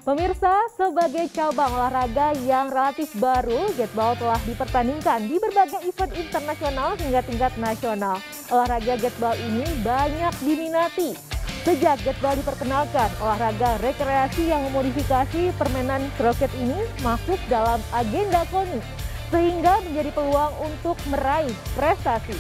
Pemirsa, sebagai cabang olahraga yang relatif baru, Gateball telah dipertandingkan di berbagai event internasional hingga tingkat nasional. Olahraga Gateball ini banyak diminati. Sejak Gateball diperkenalkan, olahraga rekreasi yang memodifikasi permainan kroket ini masuk dalam agenda KONI, sehingga menjadi peluang untuk meraih prestasi.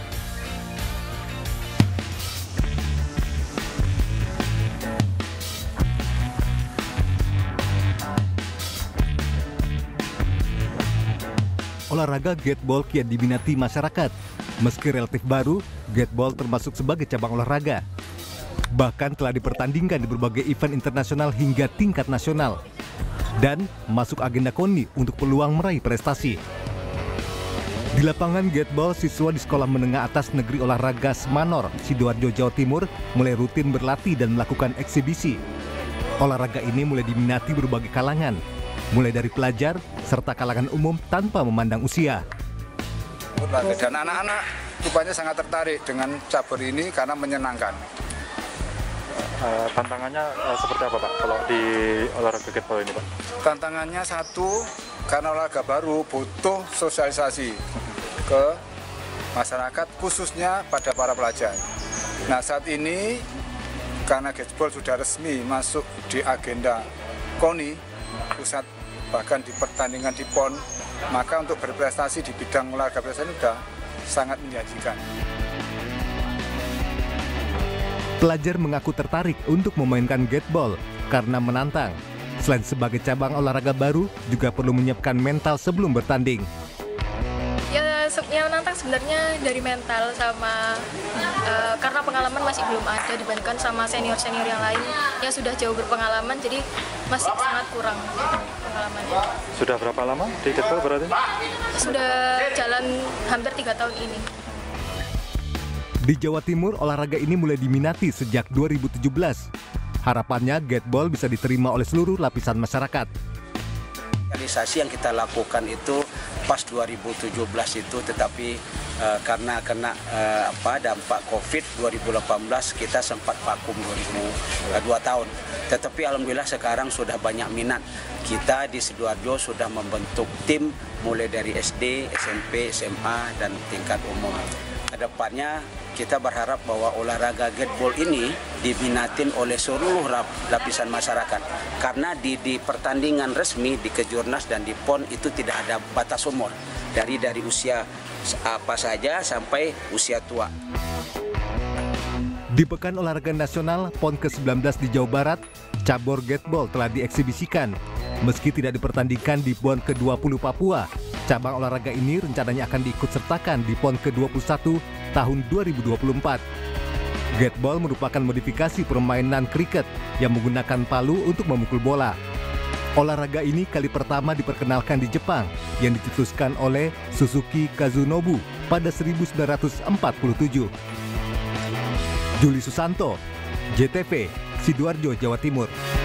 Olahraga Gateball kian diminati masyarakat. Meski relatif baru, Gateball termasuk sebagai cabang olahraga. Bahkan telah dipertandingkan di berbagai event internasional hingga tingkat nasional. Dan masuk agenda KONI untuk peluang meraih prestasi. Di lapangan Gateball, siswa di Sekolah Menengah Atas Negeri Olahraga Semanor, Sidoarjo, Jawa Timur mulai rutin berlatih dan melakukan eksibisi. Olahraga ini mulai diminati berbagai kalangan, mulai dari pelajar serta kalangan umum tanpa memandang usia. Dan anak-anak rupanya sangat tertarik dengan cabur ini karena menyenangkan. Tantangannya seperti apa, Pak, kalau di olahraga Gateball ini, Pak? Tantangannya satu, karena olahraga baru butuh sosialisasi ke masyarakat, khususnya pada para pelajar. Nah, saat ini karena Gateball sudah resmi masuk di agenda KONI pusat, bahkan di pertandingan di PON, maka untuk berprestasi di bidang olahraga prestasi sudah sangat menjanjikan. Pelajar mengaku tertarik untuk memainkan Gateball karena menantang. Selain sebagai cabang olahraga baru, juga perlu menyiapkan mental sebelum bertanding. Ya menantang sebenarnya dari mental sama karena pengalaman masih belum ada dibandingkan sama senior-senior yang lain yang sudah jauh berpengalaman, jadi masih sangat kurang pengalamannya. Sudah berapa lama di Gateball berarti? Sudah jalan hampir 3 tahun ini. Di Jawa Timur, olahraga ini mulai diminati sejak 2017. Harapannya Gateball bisa diterima oleh seluruh lapisan masyarakat. Realisasi yang kita lakukan itu pas 2017 itu, tetapi karena kena dampak COVID 2018 kita sempat vakum 2 tahun. Tetapi alhamdulillah sekarang sudah banyak minat. Kita di Sidoarjo sudah membentuk tim mulai dari SD, SMP, SMA dan tingkat umum. Kedepannya kita berharap bahwa olahraga Gateball ini diminatin oleh seluruh lapisan masyarakat. Karena di pertandingan resmi di Kejurnas dan di PON itu tidak ada batas umur. Dari usia apa saja sampai usia tua. Di Pekan Olahraga Nasional PON ke-19 di Jawa Barat, cabur Gateball telah dieksibisikan. Meski tidak dipertandingkan di PON ke-20 Papua, cabang olahraga ini rencananya akan diikutsertakan di PON ke-21 tahun 2024. Gateball merupakan modifikasi permainan kriket yang menggunakan palu untuk memukul bola. Olahraga ini kali pertama diperkenalkan di Jepang yang dicetuskan oleh Suzuki Kazunobu pada 1947. Juli Susanto, JTV, Sidoarjo, Jawa Timur.